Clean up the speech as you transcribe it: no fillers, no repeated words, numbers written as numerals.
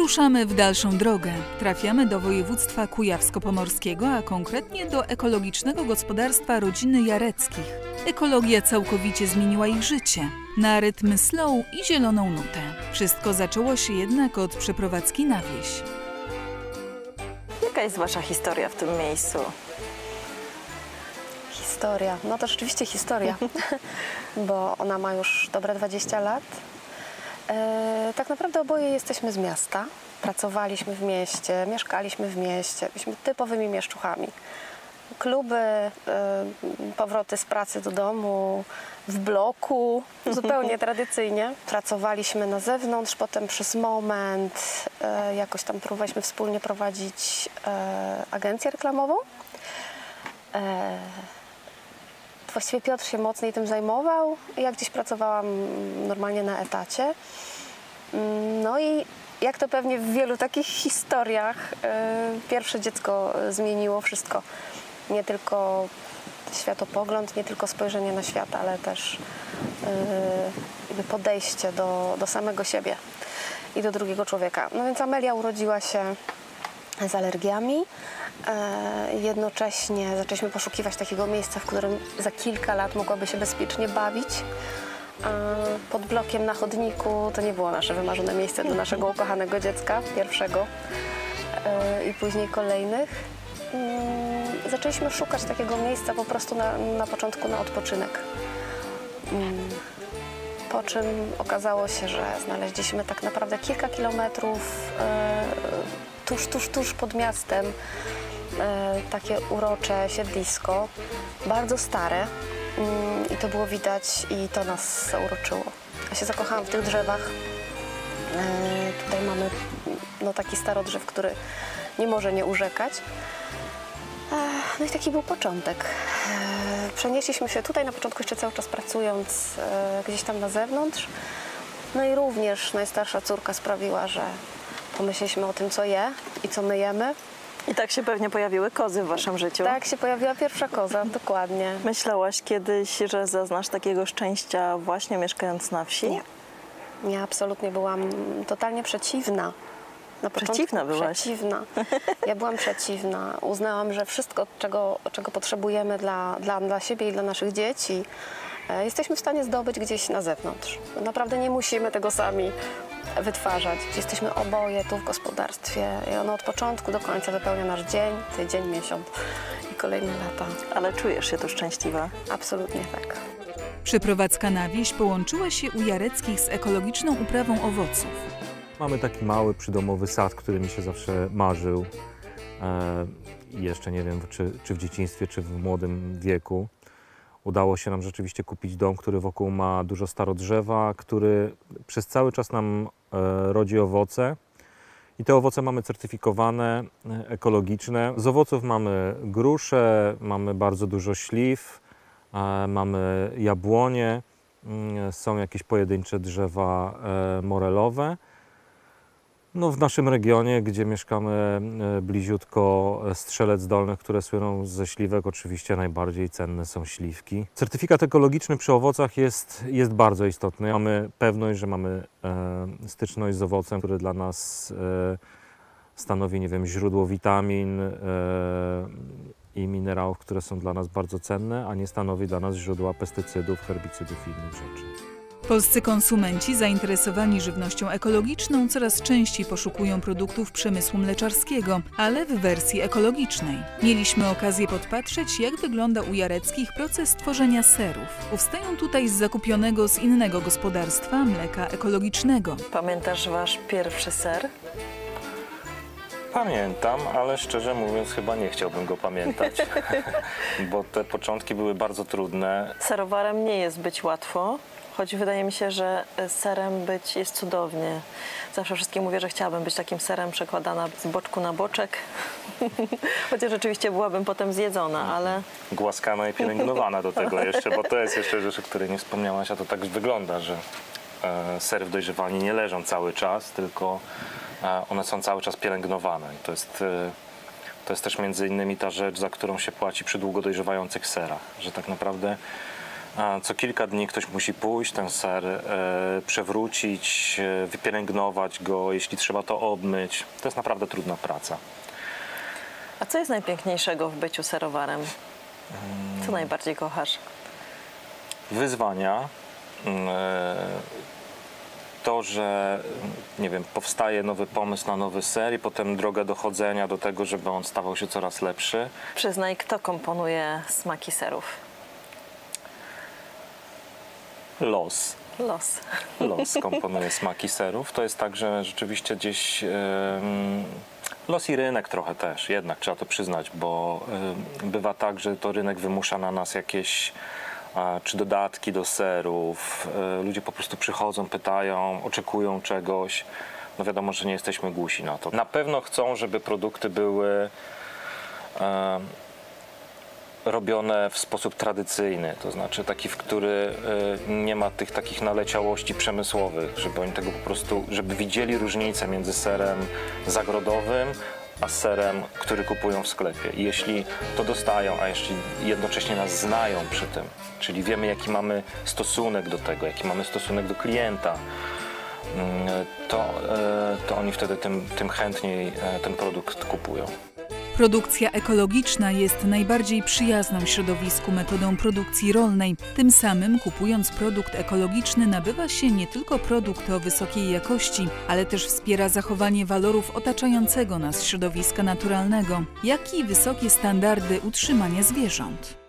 Ruszamy w dalszą drogę. Trafiamy do województwa kujawsko-pomorskiego, a konkretnie do ekologicznego gospodarstwa rodziny Jareckich. Ekologia całkowicie zmieniła ich życie na rytm slow i zieloną nutę. Wszystko zaczęło się jednak od przeprowadzki na wieś. Jaka jest wasza historia w tym miejscu? Historia, no to rzeczywiście historia, bo ona ma już dobre 20 lat. Tak naprawdę oboje jesteśmy z miasta, pracowaliśmy w mieście, mieszkaliśmy w mieście, byliśmy typowymi mieszczuchami. Kluby, powroty z pracy do domu, w bloku, zupełnie tradycyjnie. Pracowaliśmy na zewnątrz, potem przez moment jakoś tam próbowaliśmy wspólnie prowadzić agencję reklamową. Właściwie Piotr się mocniej tym zajmował. Ja gdzieś pracowałam normalnie na etacie. No i jak to pewnie w wielu takich historiach, pierwsze dziecko zmieniło wszystko. Nie tylko światopogląd, nie tylko spojrzenie na świat, ale też podejście do samego siebie i do drugiego człowieka. No więc Amelia urodziła się z alergiami. Jednocześnie zaczęliśmy poszukiwać takiego miejsca, w którym za kilka lat mogłaby się bezpiecznie bawić. Pod blokiem na chodniku to nie było nasze wymarzone miejsce dla naszego ukochanego dziecka, pierwszego i później kolejnych. Zaczęliśmy szukać takiego miejsca po prostu na początku na odpoczynek. Po czym okazało się, że znaleźliśmy tak naprawdę kilka kilometrów tuż pod miastem takie urocze siedlisko, bardzo stare i to było widać i to nas zauroczyło. Ja się zakochałam w tych drzewach. Tutaj mamy taki starodrzew, który nie może nie urzekać. No i taki był początek. Przenieśliśmy się tutaj na początku jeszcze cały czas pracując gdzieś tam na zewnątrz. No i również najstarsza córka sprawiła, że pomyśleliśmy o tym, co je i co my jemy. I tak się pewnie pojawiły kozy w waszym życiu. Tak się pojawiła pierwsza koza, dokładnie. Myślałaś kiedyś, że zaznasz takiego szczęścia właśnie mieszkając na wsi? Nie. Ja absolutnie byłam totalnie przeciwna. Na początku Przeciwna byłaś? Przeciwna. Ja byłam przeciwna. Uznałam, że wszystko, czego potrzebujemy dla siebie i dla naszych dzieci, jesteśmy w stanie zdobyć gdzieś na zewnątrz. Naprawdę nie musimy tego sami wytwarzać. Jesteśmy oboje tu w gospodarstwie i ono od początku do końca wypełnia nasz dzień, tydzień, miesiąc i kolejne lata. Ale czujesz się tu szczęśliwa? Absolutnie tak. Przeprowadzka na wieś połączyła się u Jareckich z ekologiczną uprawą owoców. Mamy taki mały przydomowy sad, który mi się zawsze marzył. Jeszcze nie wiem, czy w dzieciństwie, czy w młodym wieku. Udało się nam rzeczywiście kupić dom, który wokół ma dużo starodrzewa, który przez cały czas nam rodzi owoce. I te owoce mamy certyfikowane, ekologiczne. Z owoców mamy grusze, mamy bardzo dużo śliw, mamy jabłonie, są jakieś pojedyncze drzewa morelowe. No, w naszym regionie, gdzie mieszkamy bliziutko Strzelec Dolnych, które słyną ze śliwek, oczywiście najbardziej cenne są śliwki. Certyfikat ekologiczny przy owocach jest bardzo istotny. Mamy pewność, że mamy styczność z owocem, który dla nas stanowi, nie wiem, źródło witamin i minerałów, które są dla nas bardzo cenne, a nie stanowi dla nas źródła pestycydów, herbicydów i innych rzeczy. Polscy konsumenci zainteresowani żywnością ekologiczną coraz częściej poszukują produktów przemysłu mleczarskiego, ale w wersji ekologicznej. Mieliśmy okazję podpatrzeć, jak wygląda u Jareckich proces tworzenia serów. Powstają tutaj z zakupionego z innego gospodarstwa mleka ekologicznego. Pamiętasz wasz pierwszy ser? Pamiętam, ale szczerze mówiąc chyba nie chciałbym go pamiętać, bo te początki były bardzo trudne. Serowarem nie jest być łatwo. Choć wydaje mi się, że serem być jest cudownie. Zawsze wszystkim mówię, że chciałabym być takim serem przekładana z boczku na boczek. Chociaż rzeczywiście byłabym potem zjedzona, ale... Głaskana i pielęgnowana do tego jeszcze, bo to jest jeszcze rzecz, o której nie wspomniałaś, a to tak wygląda, że sery w dojrzewalni nie leżą cały czas, tylko one są cały czas pielęgnowane. I to jest też między innymi ta rzecz, za którą się płaci przy długo dojrzewających serach, że tak naprawdę Co kilka dni ktoś musi pójść, ten ser przewrócić, wypielęgnować go, jeśli trzeba to obmyć. To jest naprawdę trudna praca. A co jest najpiękniejszego w byciu serowarem? Co najbardziej kochasz? Wyzwania. To, że nie wiem, powstaje nowy pomysł na nowy ser i potem droga dochodzenia do tego, żeby on stawał się coraz lepszy. Przyznaj, kto komponuje smaki serów? Los. Los. Komponuje smaki serów. To jest tak, że rzeczywiście gdzieś los i rynek trochę też, jednak trzeba to przyznać, bo bywa tak, że to rynek wymusza na nas jakieś czy dodatki do serów. Ludzie po prostu przychodzą, pytają, oczekują czegoś. No wiadomo, że nie jesteśmy głusi na to. Na pewno chcą, żeby produkty były robione w sposób tradycyjny, to znaczy taki, w który nie ma tych takich naleciałości przemysłowych, żeby oni tego po prostu, żeby widzieli różnicę między serem zagrodowym a serem, który kupują w sklepie. I jeśli to dostają, a jeśli jednocześnie nas znają przy tym, czyli wiemy, jaki mamy stosunek do tego, jaki mamy stosunek do klienta, to oni wtedy tym chętniej ten produkt kupują. Produkcja ekologiczna jest najbardziej przyjazną środowisku metodą produkcji rolnej. Tym samym, kupując produkt ekologiczny, nabywa się nie tylko produkt o wysokiej jakości, ale też wspiera zachowanie walorów otaczającego nas środowiska naturalnego, jak i wysokie standardy utrzymania zwierząt.